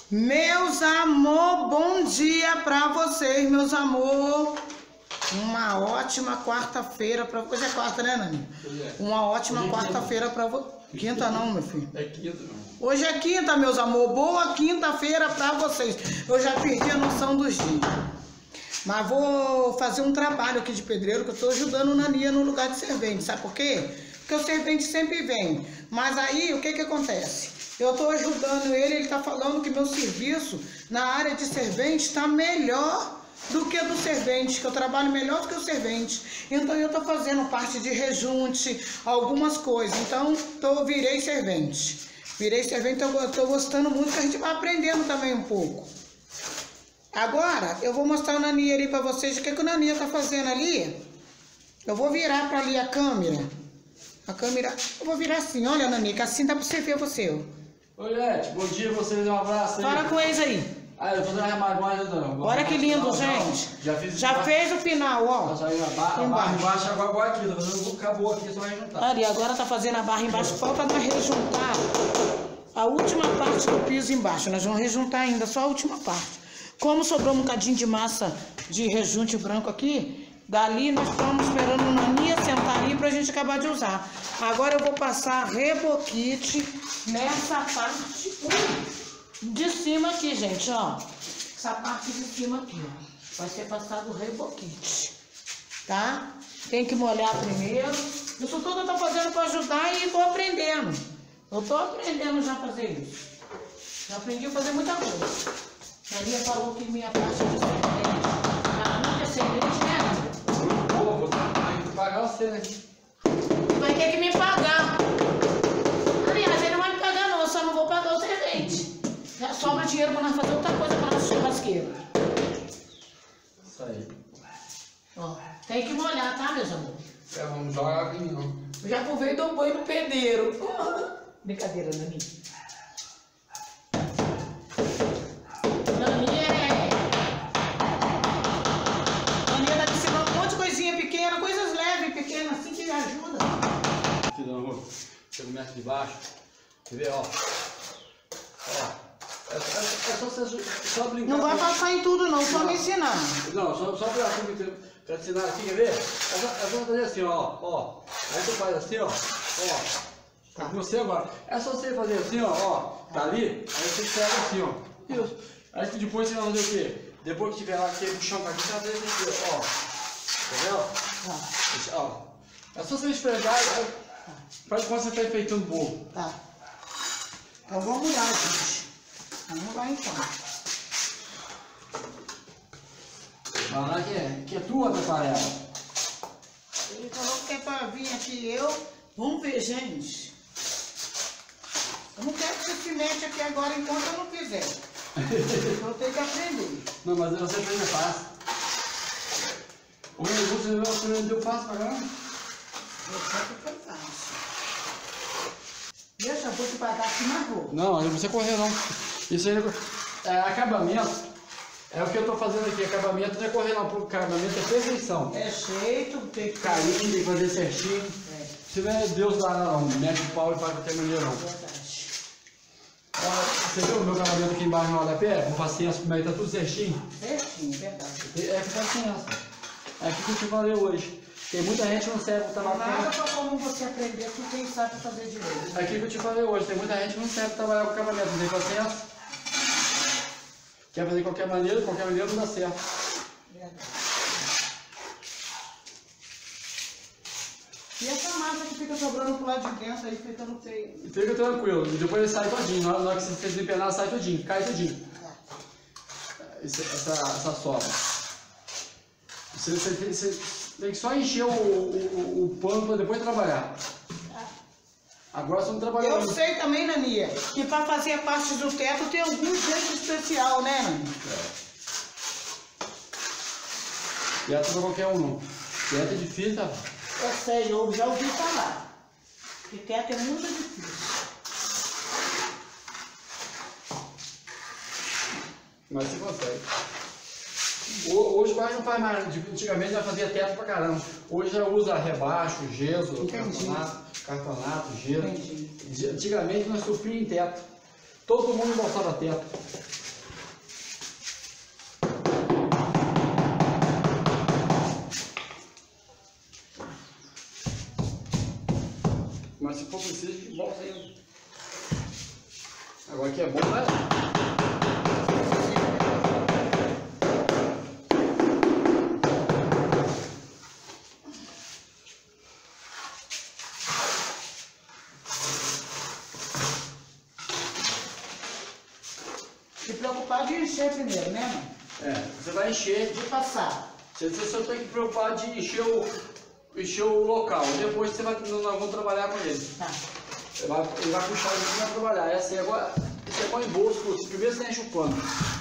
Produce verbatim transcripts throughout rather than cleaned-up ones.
Meus amor, bom dia pra vocês, meus amor. Uma ótima quarta-feira pra vocês. Hoje é quarta, né, Nani? É. Uma ótima é quarta-feira pra vocês. Quinta não, meu filho. É quinta, não. Hoje é quinta, meus amor. Boa quinta-feira pra vocês. Eu já perdi a noção dos dias. Mas vou fazer um trabalho aqui de pedreiro que eu tô ajudando o Nania no lugar de servente. Sabe por quê? Porque o servente sempre vem. Mas aí, o que que acontece? Eu tô ajudando ele, ele tá falando que meu serviço na área de servente está melhor do que do servente, que eu trabalho melhor do que o servente. Então eu tô fazendo parte de rejunte, algumas coisas. Então tô, virei servente. Virei servente, eu tô gostando muito, que a gente vai aprendendo também um pouco. Agora eu vou mostrar o Nania ali pra vocês, o que, que o Nania tá fazendo ali. Eu vou virar pra ali a câmera. A câmera, eu vou virar assim, olha, Nania, que assim dá pra você ver você. Ó. Oi, Lete, bom dia, vocês, um abraço aí. Fala com eles aí. Ah, eu tô dando armário mais ainda não. Olha que lindo, não, gente. Não. Já fiz Já fez o final, ó. Já saiu a barra, a barra embaixo, agora, agora aqui, tá fazendo, acabou aqui, só vai juntar. Ali, agora tá fazendo a barra embaixo, falta nós rejuntar a última parte do piso embaixo. Nós vamos rejuntar ainda, só a última parte. Como sobrou um bocadinho de massa de rejunte branco aqui, dali nós estamos esperando o Nania sentar ali pra gente acabar de usar. Agora eu vou passar reboquite nessa parte de cima aqui, gente, ó. Essa parte de cima aqui, ó. Vai ser passado reboquite, tá? Tem que molhar primeiro. Isso tudo eu tô fazendo pra ajudar e tô aprendendo. Eu tô aprendendo já a fazer isso. Já aprendi a fazer muita coisa. A Maria falou que minha parte de servente, a minha servente, né? Pô, vou ter que pagar você, né? Vai ter que me pagar. Aliás, ele não vai me pagar não, eu só não vou pagar o servente. Já sobra dinheiro pra nós fazer outra coisa para nosso churrasqueiro. Isso aí. Ó, tem que molhar, tá, meus amores? É, vamos jogar aqui não. Eu já aproveito o banho no pedreiro. Brincadeira, Nani. Nani é... Nani tá te ensinando um monte de coisinha pequena, coisas leves, pequenas, assim que ajuda. Aqui não, você começa de baixo. Quer ver, ó. Ó. É, é, é só você só brincar. Não vai com... passar em tudo não, só não. me ensinar. Não, só, só pra, pra te ensinar aqui, quer ver? É só, é só fazer assim, ó, ó. Aí tu faz assim, ó, ó. Tá. Você agora. É só você fazer assim, ó, ó. Tá ali? Aí você pega assim, ó. Isso. Aí depois você vai fazer o quê? Depois que tiver lá aqui no chão, aqui, você vai fazer assim, ó. Entendeu? Tá. Ó. É só você esfregar e faz quando você tá enfeitando o bolo. Tá. Então vamos lá, gente. Vamos lá então. Vai lá que é, que é tua, Taparela. Ele falou que é pra vir aqui eu. Vamos ver, gente. Eu não quero que você se mete aqui agora enquanto eu não fizer. Eu tenho que aprender. Não, mas você aprende fácil. O negócio você aprendeu fácil pra cá? Eu sei que foi fácil. Deixa eu vou te pagar aqui na rua. Não, não precisa correr não. Isso aí é acabamento. É o que eu tô fazendo aqui. Acabamento não é correr não, porque acabamento é perfeição. É jeito, tem que Carinho, tem que fazer certinho. É. Se não é Deus lá não, mete o pau e faz qualquer maneira não. Verdade. Você viu o meu acabamento aqui embaixo no rodapé? Com paciência, como é que tá tudo certinho? Certinho, verdade. É com paciência. É aqui que eu te falei hoje. Tem muita gente que não serve pra Nada trabalhar. pra como você aprender com quem sabe fazer direito. É aqui que eu te falei hoje. Tem muita gente que não serve pra trabalhar com acabamento. Não tem paciência. Quer fazer de qualquer maneira, de qualquer maneira não dá certo. Verdade. E essa massa que fica sobrando pro lado de dentro aí, fica no feio. Fica tranquilo. E depois ele sai todinho. Na hora que você desempenar, sai todinho. Cai todinho. Essa, essa, essa sobra. Você, você, você, você tem que só encher o, o, o pano para depois trabalhar. Agora você não trabalhou. Eu sei também, Nania, que para fazer a parte do teto tem algum jeito especial, né, Nania? É. Teto não é qualquer um, não. Teto é difícil, tá? Eu sei, eu já ouvi falar. Que teto é muito difícil. Mas você consegue. Hoje quase não faz mais. Antigamente já fazia teto pra caramba. Hoje já usa rebaixo, gesso, cartonato, cartonato, gesso. Entendi. Antigamente nós sofríamos em teto. Todo mundo gostava de teto. que é bom, né? Se preocupar de encher primeiro, né, mãe? É, você vai encher. De passar. Você, você só tem que preocupar de encher o, encher o local. Depois você vai, nós vamos trabalhar com ele. Tá. Ele vai, ele vai puxar e vai trabalhar. Essa aí agora, esse é bom em bolso. Primeiro você enche o pano.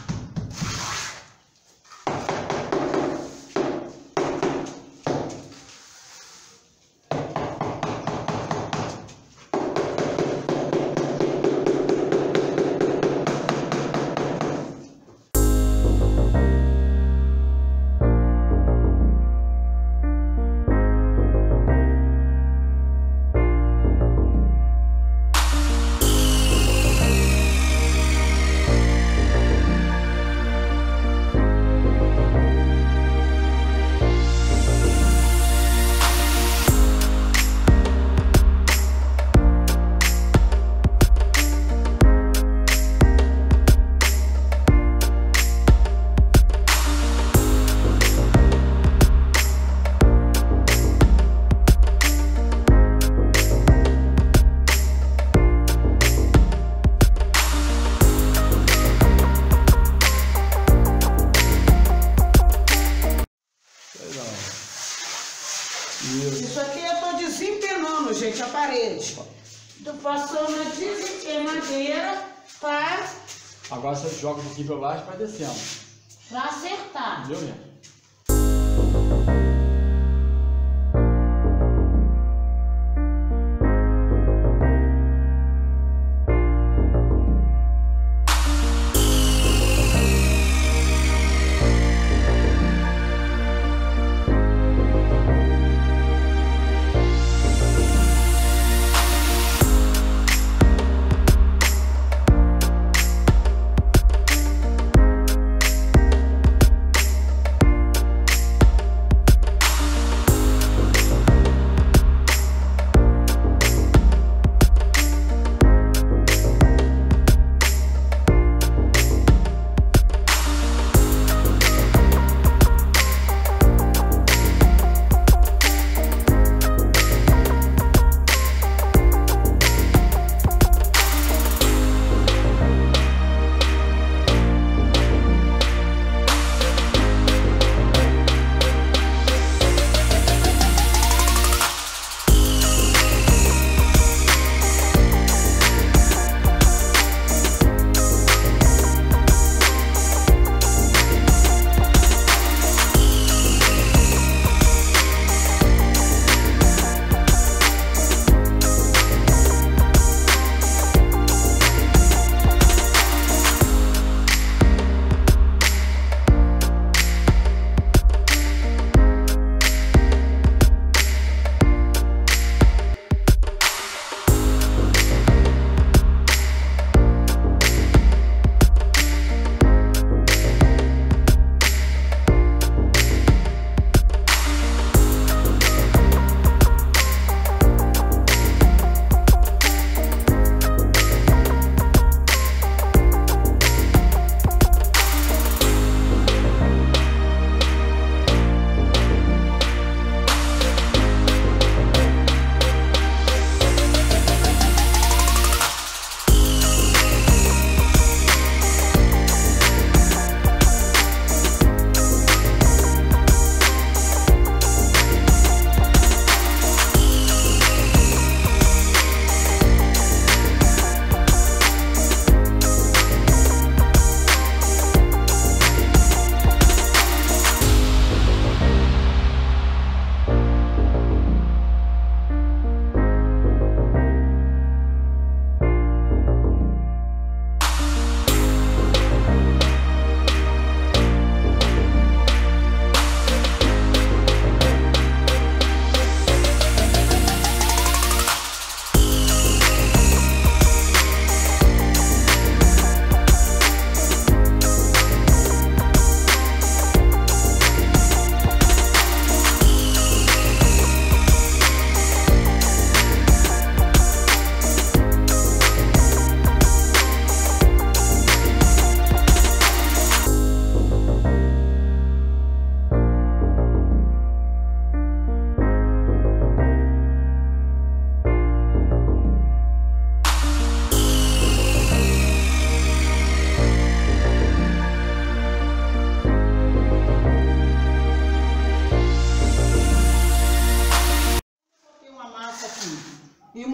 Isso aqui eu tô desempenando, gente, a parede. Tô passando a desempenadeira para Agora você joga um pouquinho para baixo e vai descendo. pra acertar. Entendeu, minha?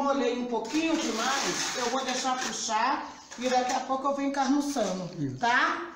molhei um pouquinho demais, eu vou deixar puxar e daqui a pouco eu venho carnuçando, tá?